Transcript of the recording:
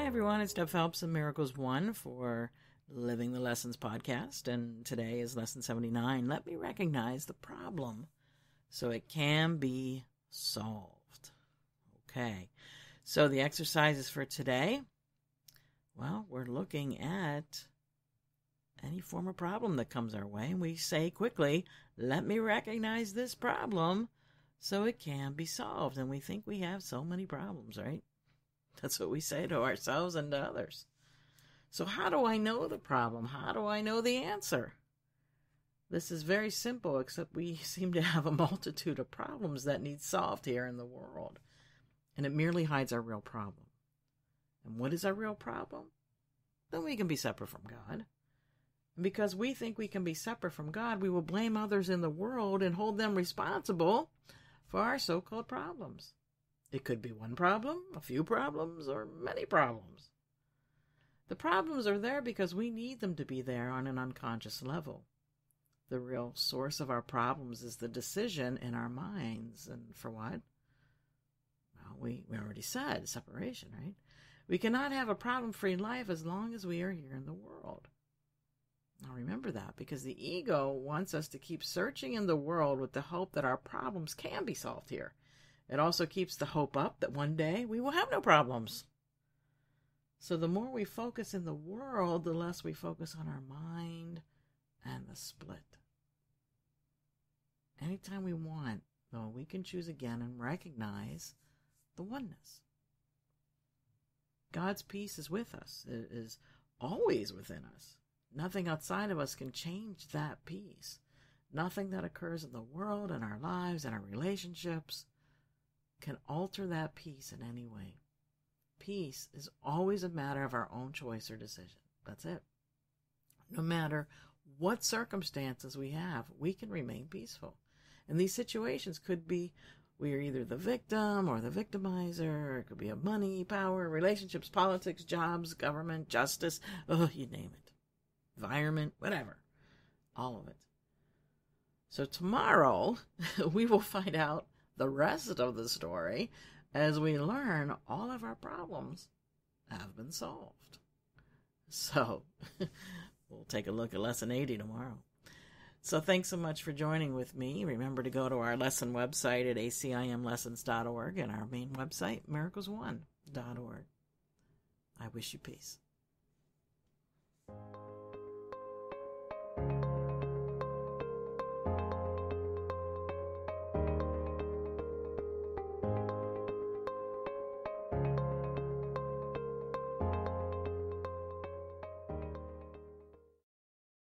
Hi, everyone. It's Deb Phelps and Miracles One for Living the Lessons podcast. And today is lesson 79. Let me recognize the problem so it can be solved. Okay. So the exercises for today, well, we're looking at any form of problem that comes our way. And we say quickly, let me recognize this problem so it can be solved. And we think we have so many problems, right? That's what we say to ourselves and to others. So how do I know the problem? How do I know the answer? This is very simple, except we seem to have a multitude of problems that need solved here in the world. And it merely hides our real problem. And what is our real problem? Then we can be separate from God. And because we think we can be separate from God, we will blame others in the world and hold them responsible for our so-called problems. It could be one problem, a few problems, or many problems. The problems are there because we need them to be there on an unconscious level. The real source of our problems is the decision in our minds. And for what? Well, we already said separation, right? We cannot have a problem-free life as long as we are here in the world. Now remember that, because the ego wants us to keep searching in the world with the hope that our problems can be solved here. It also keeps the hope up that one day we will have no problems. So the more we focus in the world, the less we focus on our mind and the split. Anytime we want, though, we can choose again and recognize the oneness. God's peace is with us. It is always within us. Nothing outside of us can change that peace. Nothing that occurs in the world, in our lives, in our relationships, can alter that peace in any way. Peace is always a matter of our own choice or decision. That's it. No matter what circumstances we have, we can remain peaceful. And these situations could be we are either the victim or the victimizer. It could be of money, power, relationships, politics, jobs, government, justice, you name it. Environment, whatever. All of it. So tomorrow, we will find out the rest of the story as we learn all of our problems have been solved. So we'll take a look at lesson 80 tomorrow. So thanks so much for joining with me. Remember to go to our lesson website at acimlessons.org and our main website, miracles1.org. I wish you peace.